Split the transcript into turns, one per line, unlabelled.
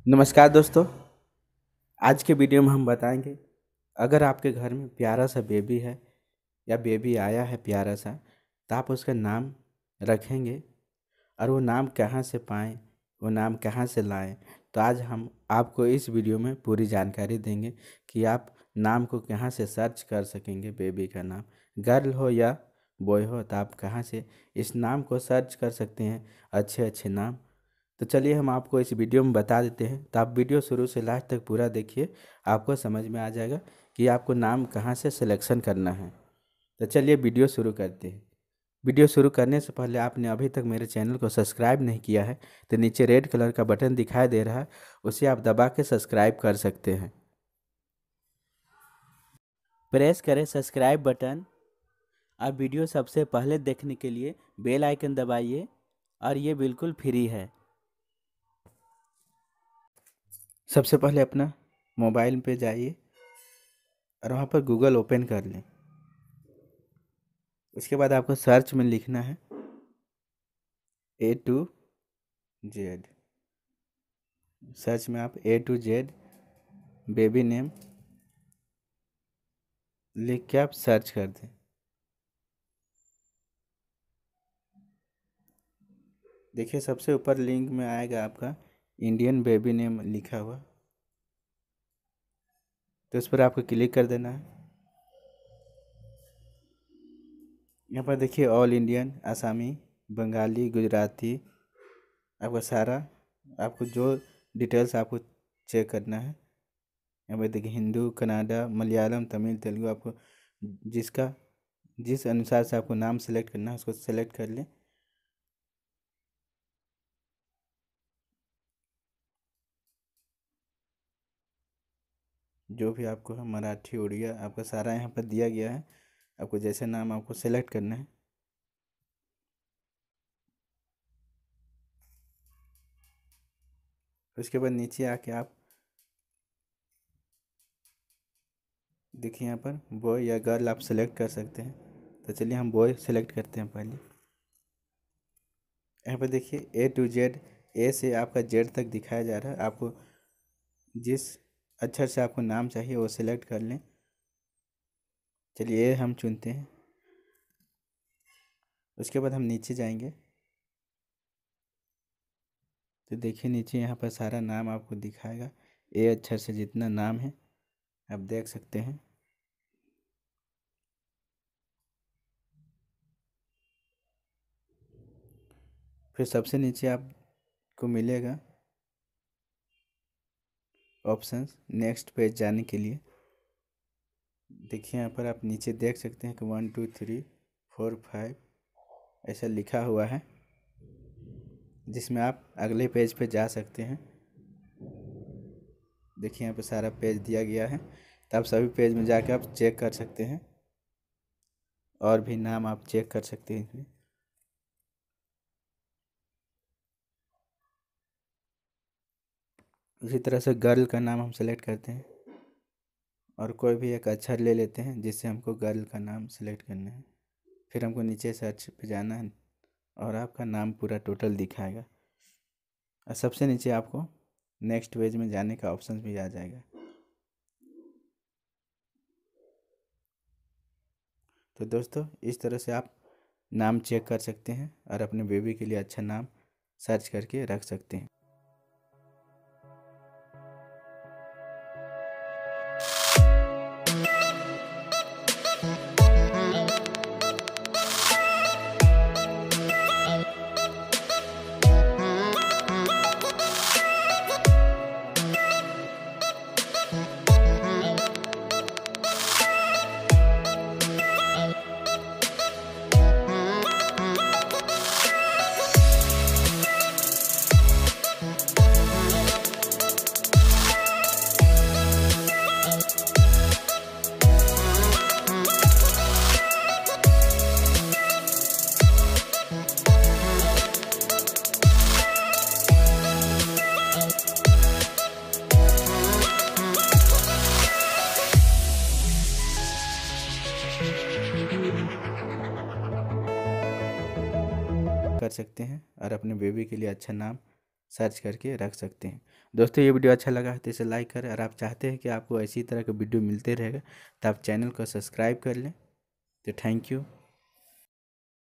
नमस्कार दोस्तों। आज के वीडियो में हम बताएंगे अगर आपके घर में प्यारा सा बेबी है या बेबी आया है प्यारा सा, तो आप उसका नाम रखेंगे और वो नाम कहाँ से पाएं, वो नाम कहाँ से लाएं। तो आज हम आपको इस वीडियो में पूरी जानकारी देंगे कि आप नाम को कहाँ से सर्च कर सकेंगे। बेबी का नाम गर्ल हो या बॉय हो, तो आप कहाँ से इस नाम को सर्च कर सकते हैं, अच्छे अच्छे नाम। तो चलिए हम आपको इस वीडियो में बता देते हैं, तो आप वीडियो शुरू से लास्ट तक पूरा देखिए, आपको समझ में आ जाएगा कि आपको नाम कहाँ से सिलेक्शन करना है। तो चलिए वीडियो शुरू करते हैं। वीडियो शुरू करने से पहले आपने अभी तक मेरे चैनल को सब्सक्राइब नहीं किया है तो नीचे रेड कलर का बटन दिखाई दे रहा है, उसे आप दबा के सब्सक्राइब कर सकते हैं। प्रेस करें सब्सक्राइब बटन और वीडियो सबसे पहले देखने के लिए बेल आइकन दबाइए और ये बिल्कुल फ्री है। सबसे पहले अपना मोबाइल पे जाइए और वहाँ पर गूगल ओपन कर लें। उसके बाद आपको सर्च में लिखना है A to Z। सर्च में आप A to Z baby name लिख के आप सर्च कर दें। देखिए सबसे ऊपर लिंक में आएगा आपका इंडियन बेबी नेम लिखा हुआ, तो उस पर आपको क्लिक कर देना है। यहाँ पर देखिए ऑल इंडियन, आसामी, बंगाली, गुजराती, आपका सारा आपको जो डिटेल्स आपको चेक करना है। यहाँ पर देखिए हिंदू, कन्नड़ा, मलयालम, तमिल, तेलुगु, आपको जिस अनुसार से आपको नाम सेलेक्ट करना है उसको सेलेक्ट कर लें। जो भी आपको है मराठी, उड़िया, आपका सारा यहाँ पर दिया गया है। आपको जैसे नाम आपको सेलेक्ट करना है। उसके बाद नीचे आके आप देखिए यहाँ पर बॉय या गर्ल आप सेलेक्ट कर सकते हैं। तो चलिए हम बॉय सेलेक्ट करते हैं पहले। यहाँ पर देखिए A to Z, ए से आपका जेड तक दिखाया जा रहा है। आपको जिस अक्षर से आपको नाम चाहिए वो सिलेक्ट कर लें। चलिए ए हम चुनते हैं। उसके बाद हम नीचे जाएंगे तो देखिए नीचे यहाँ पर सारा नाम आपको दिखाएगा। ए अक्षर से जितना नाम है आप देख सकते हैं। फिर सबसे नीचे आपको मिलेगा ऑप्शंस नेक्स्ट पेज जाने के लिए। देखिए यहाँ पर आप नीचे देख सकते हैं कि 1 2 3 4 5 ऐसा लिखा हुआ है, जिसमें आप अगले पेज पे जा सकते हैं। देखिए यहाँ पे सारा पेज दिया गया है, तो आप सभी पेज में जाकर आप चेक कर सकते हैं। और भी नाम आप चेक कर सकते हैं इसमें। इसी तरह से गर्ल का नाम हम सेलेक्ट करते हैं और कोई भी एक अक्षर ले लेते हैं जिससे हमको गर्ल का नाम सेलेक्ट करना है। फिर हमको नीचे सर्च पे जाना है और आपका नाम पूरा टोटल दिखाएगा। और सबसे नीचे आपको नेक्स्ट पेज में जाने का ऑप्शन भी आ जाएगा। तो दोस्तों इस तरह से आप नाम चेक कर सकते हैं और अपने बेबी के लिए अच्छा नाम सर्च करके रख सकते हैं। कर सकते हैं और अपने बेबी के लिए अच्छा नाम सर्च करके रख सकते हैं। दोस्तों ये वीडियो अच्छा लगा है तो इसे लाइक करें, और आप चाहते हैं कि आपको इसी तरह के वीडियो मिलते रहेगा तो आप चैनल को सब्सक्राइब कर लें। तो थैंक यू।